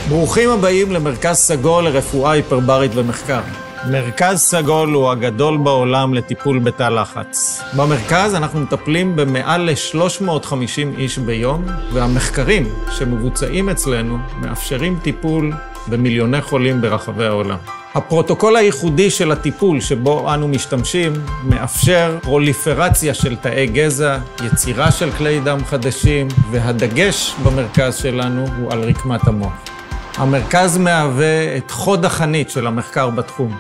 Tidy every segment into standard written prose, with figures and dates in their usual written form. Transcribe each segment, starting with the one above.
ברוכים הבאים למרכז סגול לרפואה היפרברית ומחקר. מרכז סגול הוא הגדול בעולם לטיפול בתא לחץ. במרכז אנחנו מטפלים במעל ל-350 איש ביום, והמחקרים שמבוצעים אצלנו מאפשרים טיפול במיליוני חולים ברחבי העולם. הפרוטוקול הייחודי של הטיפול שבו אנו משתמשים מאפשר פרוליפרציה של תאי גזע, יצירה של כלי דם חדשים, והדגש במרכז שלנו הוא על רקמת המוח. המרכז מהווה את חוד החנית של המחקר בתחום.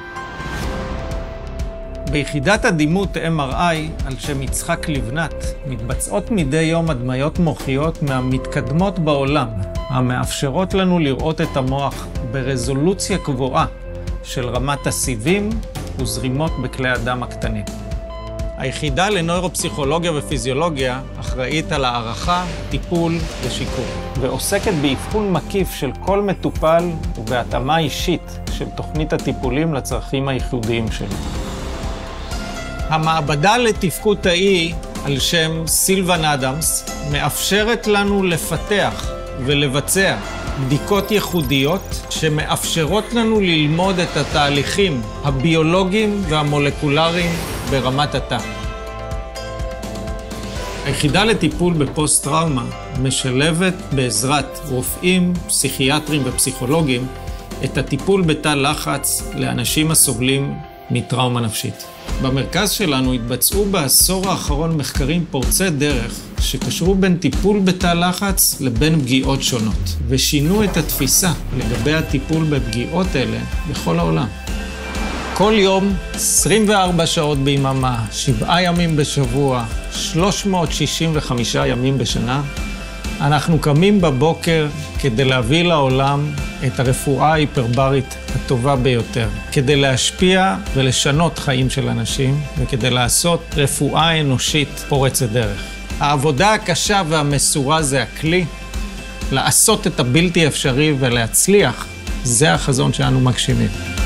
ביחידת הדימות MRI על שם יצחק לבנת מתבצעות מדי יום הדמיות מוחיות מהמתקדמות בעולם, המאפשרות לנו לראות את המוח ברזולוציה גבוהה של רמת הסיבים וזרימות בכלי הדם הקטנים. היחידה לנוירופסיכולוגיה ופיזיולוגיה אחראית על הערכה, טיפול ושיקום, ועוסקת באבחון מקיף של כל מטופל ובהתאמה אישית של תוכנית הטיפולים לצרכים הייחודיים שלו. המעבדה לתפקוד תאי על שם סילבן אדמס מאפשרת לנו לפתח ולבצע בדיקות ייחודיות שמאפשרות לנו ללמוד את התהליכים הביולוגיים והמולקולריים ברמת התא. היחידה לטיפול בפוסט-טראומה משלבת בעזרת רופאים, פסיכיאטרים ופסיכולוגים את הטיפול בתא לחץ לאנשים הסובלים מטראומה נפשית. במרכז שלנו התבצעו בעשור האחרון מחקרים פורצי דרך שקשרו בין טיפול בתא לחץ לבין פגיעות שונות, ושינו את התפיסה לגבי הטיפול בפגיעות אלה בכל העולם. כל יום, 24 שעות ביממה, 7 ימים בשבוע, 365 ימים בשנה, אנחנו קמים בבוקר כדי להביא לעולם את הרפואה ההיפרברית הטובה ביותר, כדי להשפיע ולשנות חיים של אנשים, וכדי לעשות רפואה אנושית פורצת דרך. העבודה הקשה והמסורה זה הכלי, לעשות את הבלתי אפשרי ולהצליח, זה החזון שאנו מגשימים.